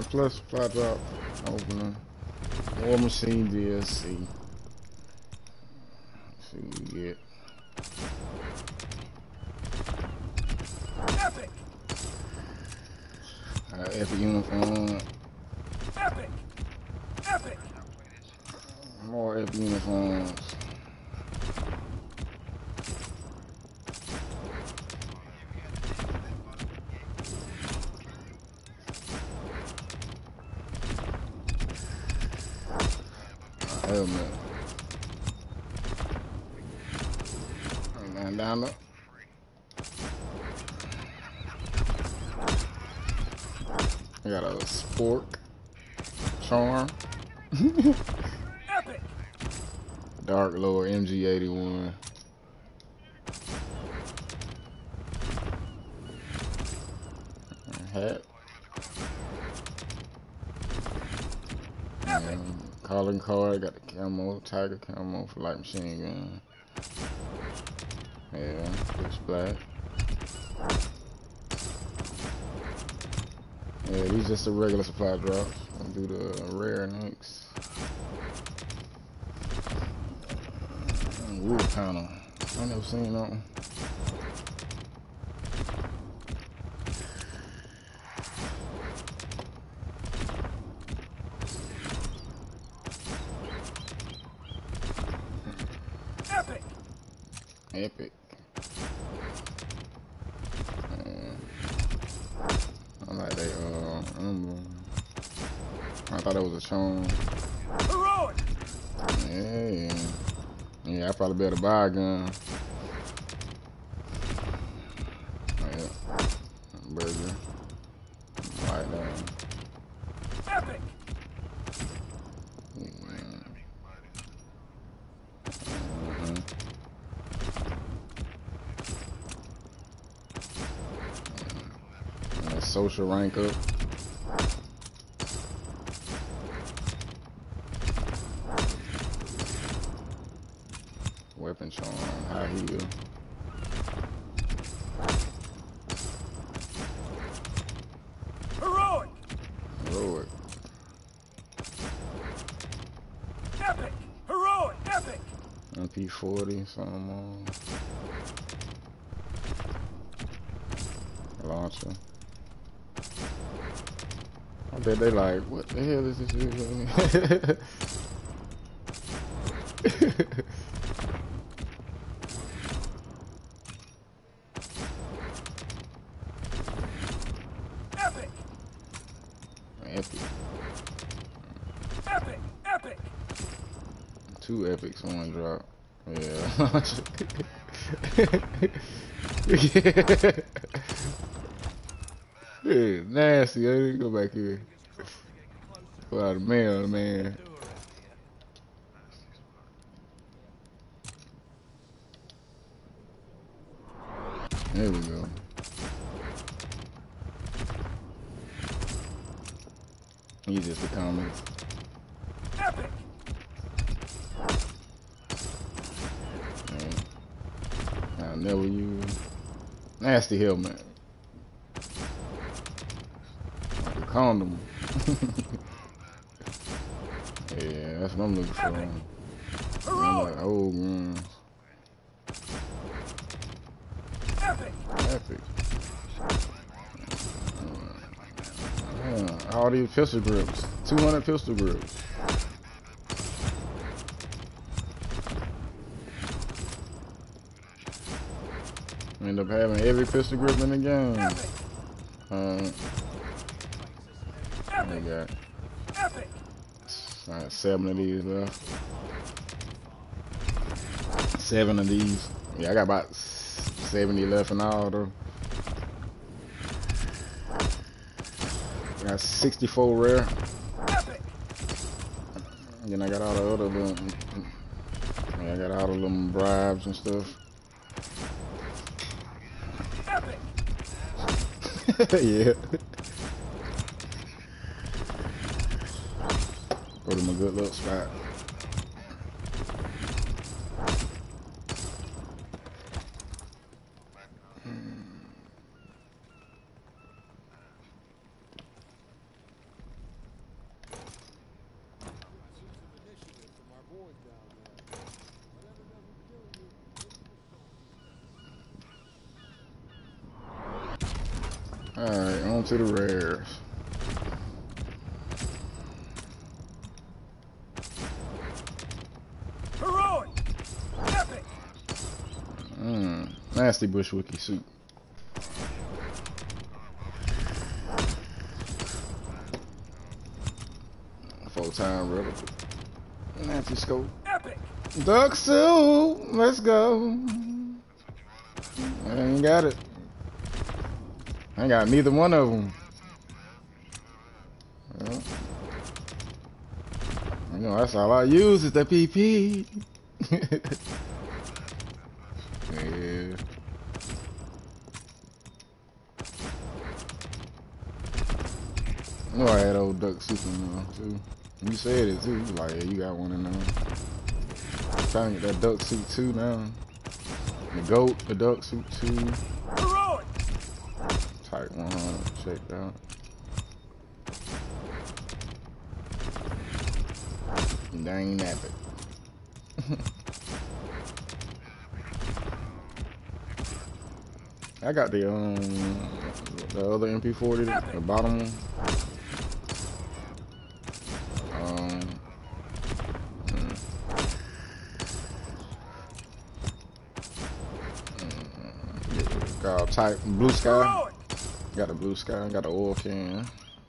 plus supply drop opening. War Machine DLC. Let's see what we get. Epic. Epic uniform. Epic. Epic. More epic uniforms. Helmet. Bandana. I got a spork charm. Epic. Dark Lord MG81. Hat. Epic. Calling card. Got the camo, tiger camo for light machine gun. Yeah, pitch black. Yeah, these just the regular supply drops. I'll do the rare next. Wood panel. I never seen that one. Epic. Epic. I like that, I thought that was a charm. Heroic. Yeah. Yeah, I probably better buy a gun. Yeah. Burger. Like that. Epic. Social rank up. Weapon charm, high heel. Heroic. Heroic. Epic. Heroic. Epic. MP40, something on. Launcher. I bet they like, what the hell is this shit? Epic. Epic. Epic. Epic. 2 epics, 1 drop. Yeah. Yeah, nasty. I need to go back here. Go out of mail, man. There we go. These just the comments. Epic. I'll never use. Nasty helmet. Like a condom. Yeah, that's what I'm looking for. I'm like old guns. Epic. Epic. All these pistol grips. 200 pistol grips. End up having every pistol grip in the game. I got Epic. 7 of these left. 7 of these. Yeah, I got about 70 left in all though. I got 64 rare. Epic. And then I got all the other little, yeah, I got all the little bribes and stuff. Epic. Yeah. Go to my good little spot. Alright, on to the rares. Heroic! Epic! Nasty Bushwicky suit. Full-time relative. Nasty scope. Epic! Duck suit! Let's go. I ain't got it. I ain't got neither one of them. Well, you know, that's all I use is the PP. Yeah. I know I had old duck soup in there too. You said it too. You was like, yeah, you got one in there. I'm trying to get that duck soup too now. The goat, the duck soup too. Heroic! Type 100, checked out. Dang nabbit. I got the other MP40, the bottom one. Got type blue sky. Heroic! Got the blue sky. Got the oil can.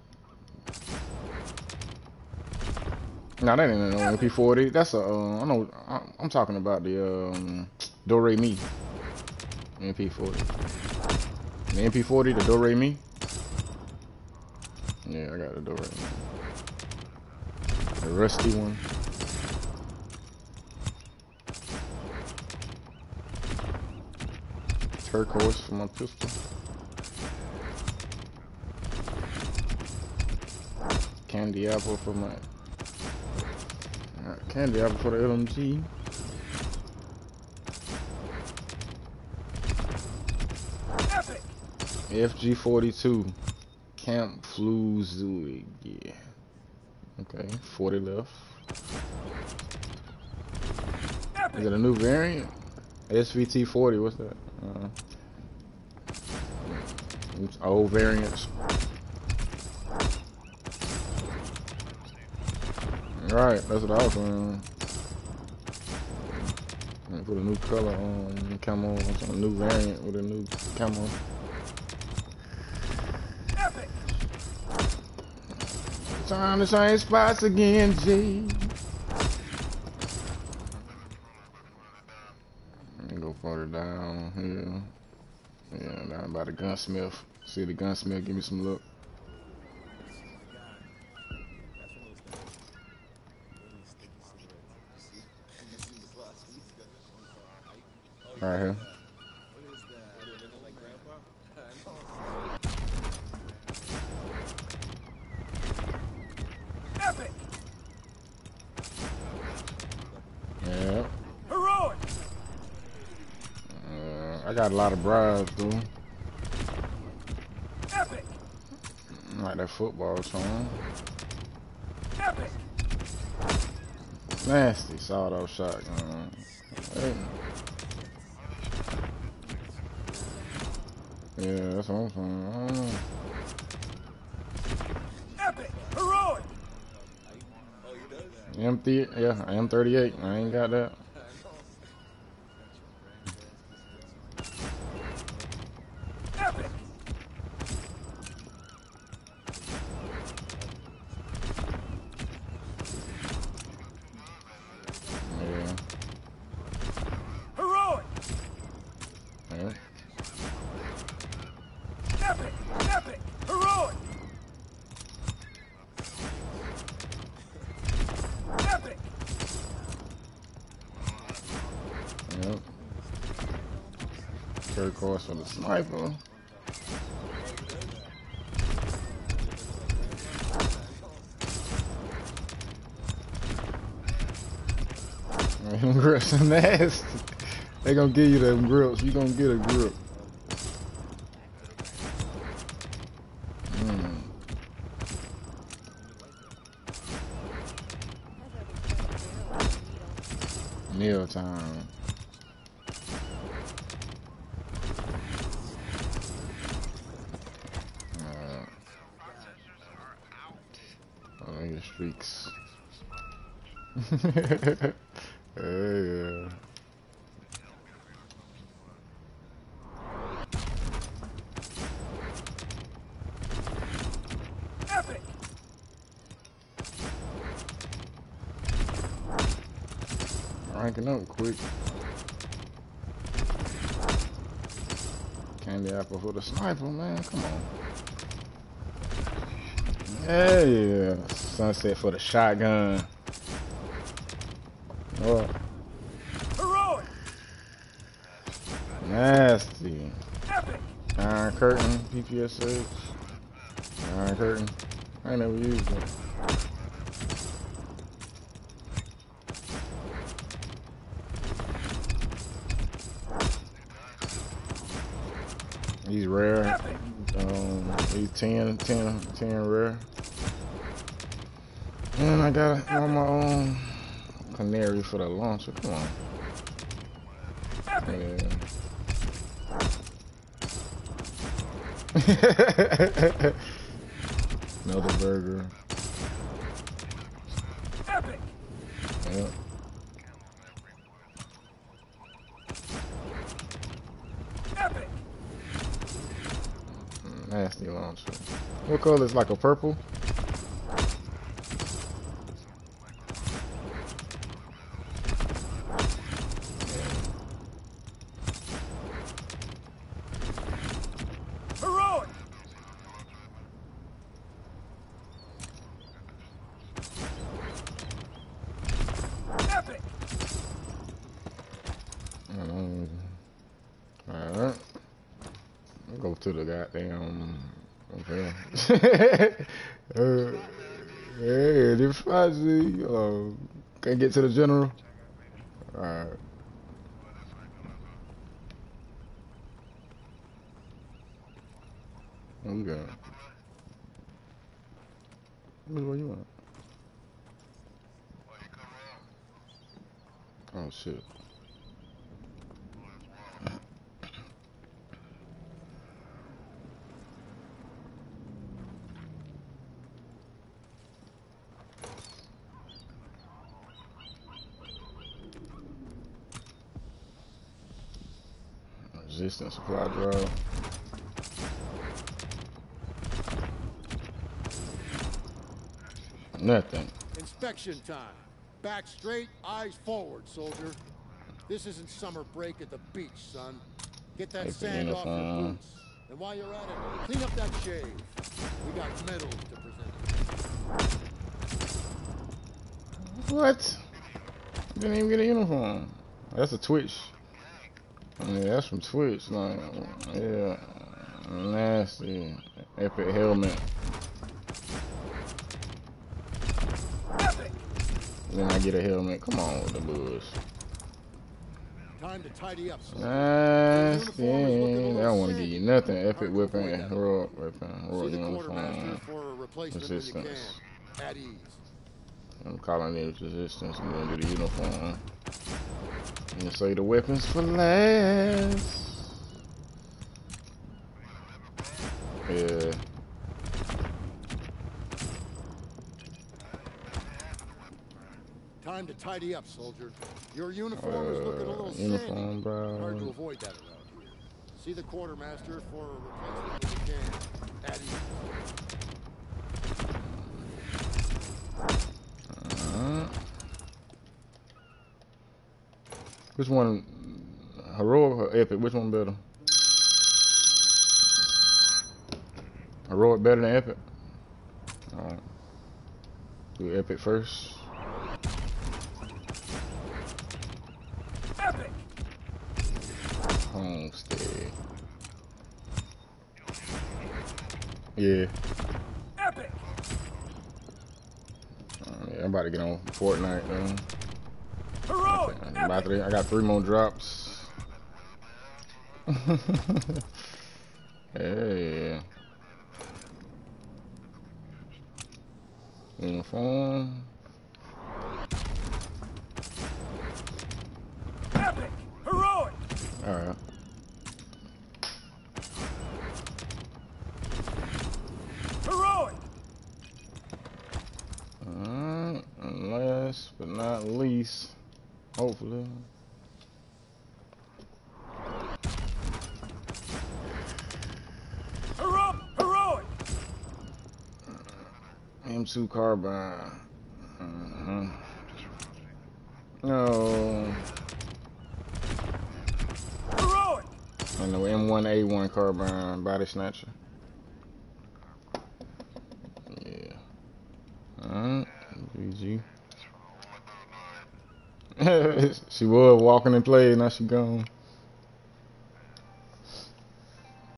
No, that ain't no MP40. That's a I know. I'm talking about the Do Re Mi MP40. The MP40, the Do Re Mi. Yeah, I got the Do Re Mi. The rusty one. Turquoise for my pistol. Candy apple for my candy apple for the LMG. Epic! FG42 Camp Fluzui. Yeah. Okay, 40 left. Epic! Is it a new variant? SVT40, what's that? Old variants. Right, that's what I was doing. Put a new color on camo, a new variant with a new camo. Epic! Time to change spots again, G. Go further down here. Yeah, down by the gunsmith. See the gunsmith, give me some look. Right here. Epic! Yeah. Heroic! I got a lot of bribes, dude. Epic! Like that football song. Epic! Nasty sawed-off shotgun. Hey. Yeah, that's what I'm saying. I don't know. Epic! Heroic! M38. I ain't got that. Epic! Yeah. Heroic! Yeah. Epic! Epic! Heroic! Epic! Yep. Turquoise for the sniper. Them grips are nasty. They gonna give you them grips. You gonna get a grip. Meal time. Freaks. Yeah. Epic! Ranking up quick. Candy apple for the sniper, man. Come on. Yeah. Sunset for the shotgun. Oh, Heroic! nasty. Epic! Iron Curtain, PPSH. Iron Curtain. I ain't never used it. He's rare. Epic! He's 10 rare. And I got on my own canary for the launcher. Come on. Epic! Yeah. Another burger. Epic! Yep. Epic! Nasty launcher. What color is like a purple? Heroic! Epic! Alright. Go to the goddamn. Okay. Hey, this spicy. Can't get to the general. Alright. What we got? Which one you want? Oh shit. Resistance supply drive. Nothing. Inspection time. Back straight, eyes forward, soldier. This isn't summer break at the beach, son. Get that Take the sand off your uniform. boots. And while you're at it, clean up that shave. We got medals to present. What? Didn't even get a uniform. That's a Twitch. Yeah, that's from Twitch. Like, yeah, nasty. Epic helmet. Epic! Then I get a helmet. Come on with the bush. Time to tidy up, soldier. Nasty. Your uniform is looking a They little don't want to give sandy. you nothing. Epic Hard to weapon, avoid that. heroic weapon, See heroic the quartermaster uniform, for a replacement when you can. resistance. At ease. I'm calling it resistance. I'm gonna do the uniform. And say the weapons for last. Yeah. Time to tidy up, soldier. Your uniform is looking a little Uniform, sandy. Hard to bro. avoid that around here. See the quartermaster for a replacement when you can. At ease. Which one, heroic or epic? Which one better? Heroic better than epic? Alright. Do epic first. Epic! Homestead. Yeah. Epic! Yeah, I'm about to get on Fortnite, though. Heroic! Epic! I got 3 more drops. Hey. Uniform. Epic! Heroic! Alright. Heroic! Hopefully. Heroic! M2 carbine. No. Heroic! And the M1A1 carbine body snatcher. Yeah. Alright. GG. She was walking and playing, now she gone.